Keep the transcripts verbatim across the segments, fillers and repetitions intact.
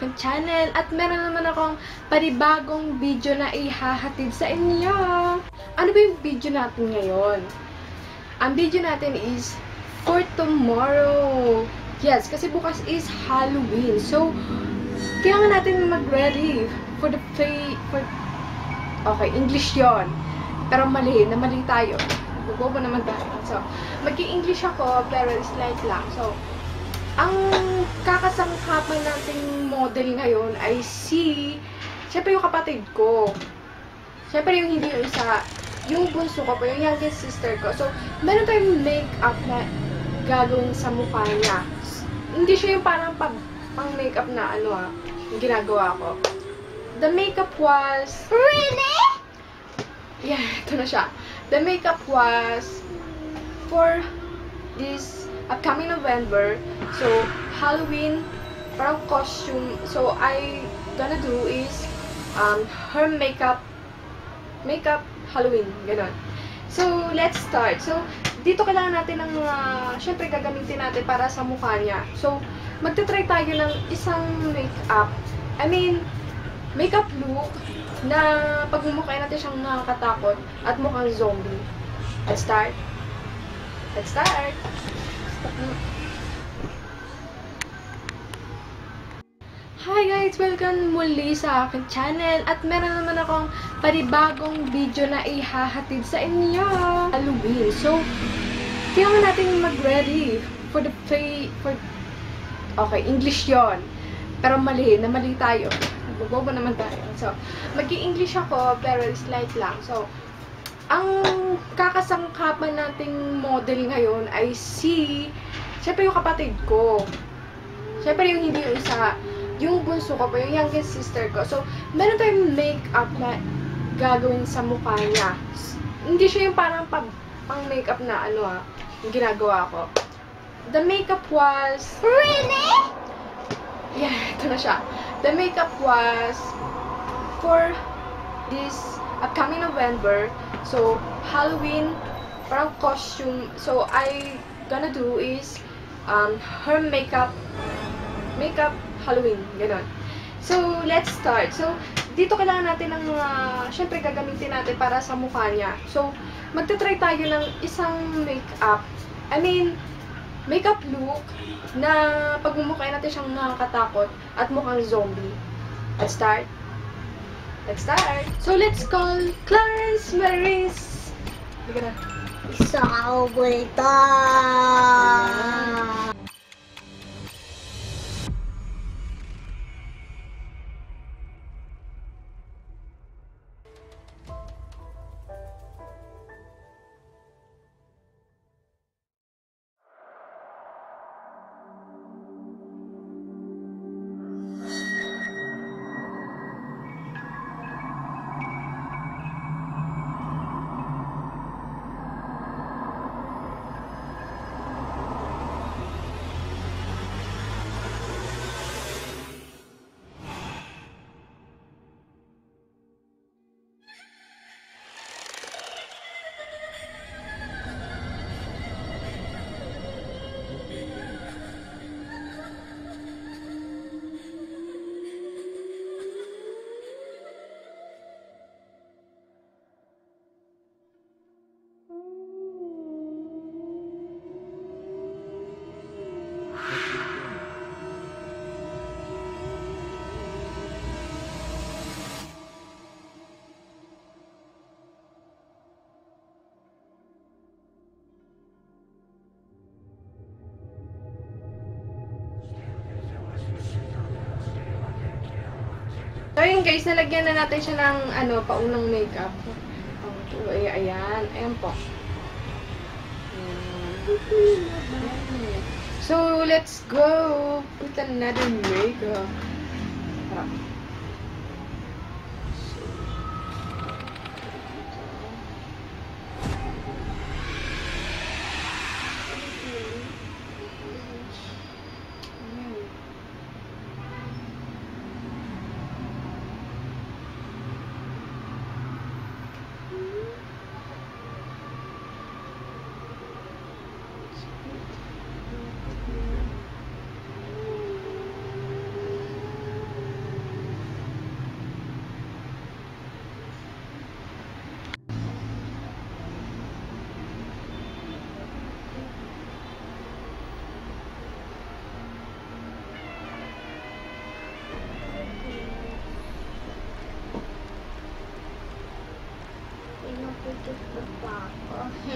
aking channel at meron naman akong panibagong video na ihahatid sa inyo. Ano ba yung video natin ngayon? Ang video natin is for tomorrow. Yes, kasi bukas is Halloween. So, kailangan natin mag-ready for the play, for... Okay, English yon. Pero mali, na mali tayo. Bubobo naman tayo. So, mag-i-English ako, pero slight lang. So, ang kakasangkapan nating model ngayon ay si, syempre yung kapatid ko. Syempre yung hindi yung isa, yung bunso ko po, yung youngest sister ko. So, meron tayong make-up na gagawin sa mukha niya. Hindi siya yung parang pang, pang make-up na ano ah, yung ginagawa ko. The makeup was... Really? Yeah, ito na siya. The makeup was for this upcoming November. So, Halloween, parang costume. So, I gonna do is um, her makeup, makeup Halloween, ganon. So, let's start. So, dito kailangan natin ng mga, uh, syempre gagamitin natin para sa mukha niya. So, magta-try tayo ng isang makeup. I mean, makeup look na pagmumukhain natin siyang nakakatakot at mukhang zombie. Let's start. Let's start. Hi guys! Welcome muli sa aking channel at meron naman akong panibagong video na ihahatid sa inyo. Halloween. So, kailangan natin mag-ready for the play, for... Okay, English yon. Pero mali, na mali tayo. Bubobo naman tayo. So, mag-i-English ako, pero slight lang. So, ang kakasangkapan nating model ngayon ay si, syempre yung kapatid ko. Syempre yung hindi yung isa, yung bunso ko po, yung youngest sister ko. So, meron tayong make-up na gagawin sa mukha niya. Hindi siya yung parang pang, pang make-up na ano ah, yung ginagawa ko. The makeup was... Really? Yeah, ito na siya. The makeup was for this upcoming November. So, Halloween, parang costume. So, I gonna do is um, her makeup, makeup Halloween, ganon. So, let's start. So, dito kailangan natin ng mga, uh, syempre gagamitin natin para sa mukha niya. So, magta-try tayo ng isang makeup. I mean, makeup look na pagmumukhain natin siyang nakakatakot at mukhang zombie. Let's start. Let's start. So, let's call Clarence Maris. Hindi ka na. Isa ako bulita. So, yun guys, nalagyan na natin siya ng, ano, paunang makeup. Oh, ay, ayan. Ayan po. So, let's go with another makeup. Harap. Nag-tiktok pa ako.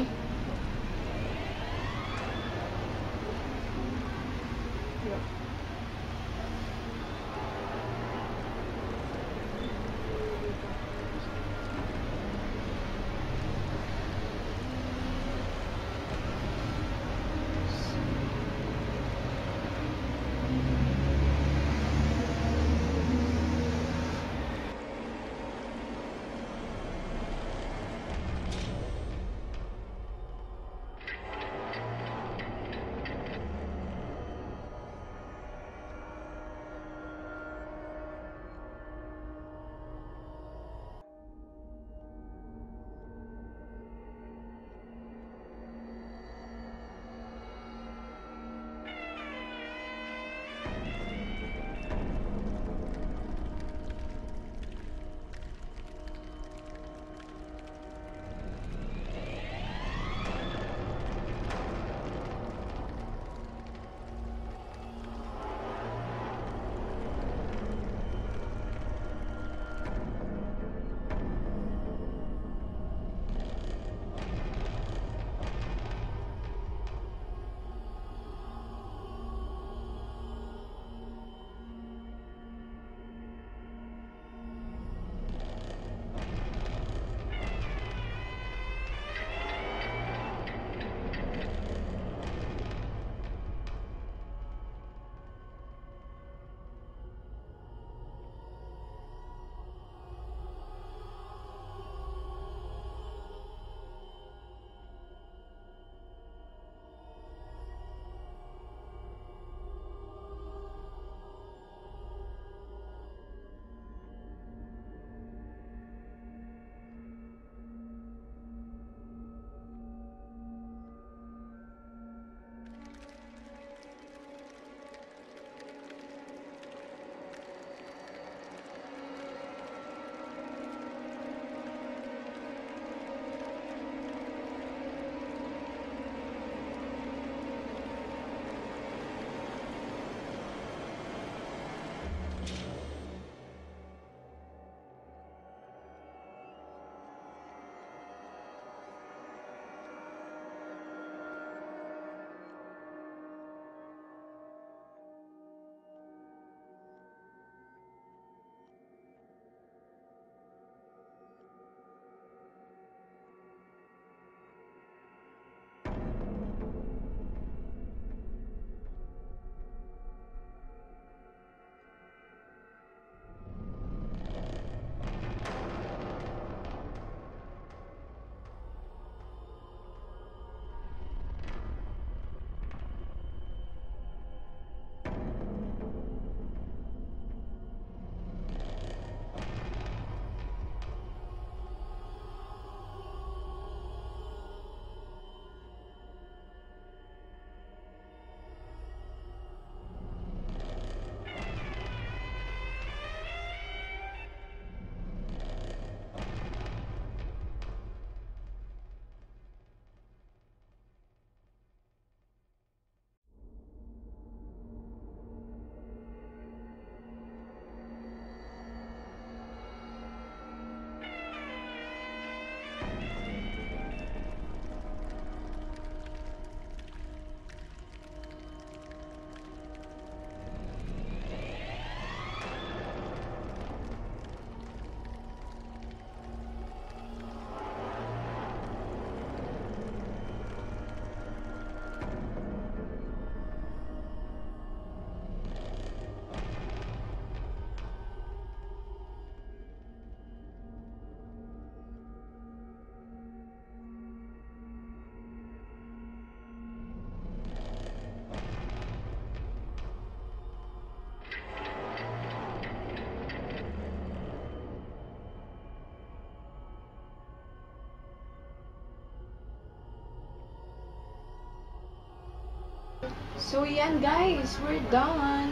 So, yan guys. We're done.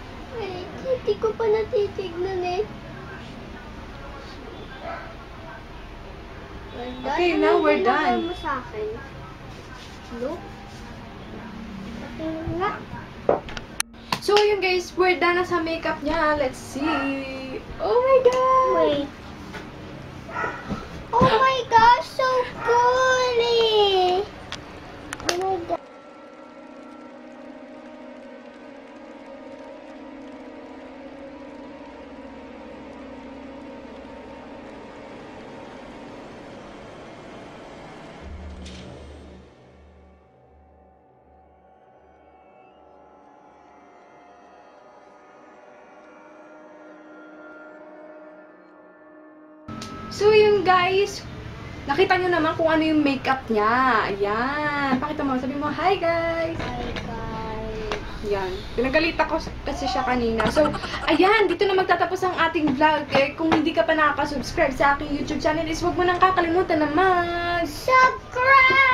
Ay, hindi ko pa natitignan eh. We're done. Okay, Ano now we're ginagawa done. mo sa akin? Look. Okay nga. So, yun guys. We're done na sa makeup niya. Let's see. Oh my God! Wait. Oh my gosh, so So, yung guys, nakita nyo naman kung ano yung makeup niya. Ayan. Pakita mo. Sabi mo, hi guys. Hi guys. Yan. Pinagalita ko kasi siya kanina. So, ayan. Dito na magtatapos ang ating vlog. Eh, kung hindi ka pa nakaka-subscribe sa aking YouTube channel, is huwag mo nang kakalimutan na mag... Subscribe!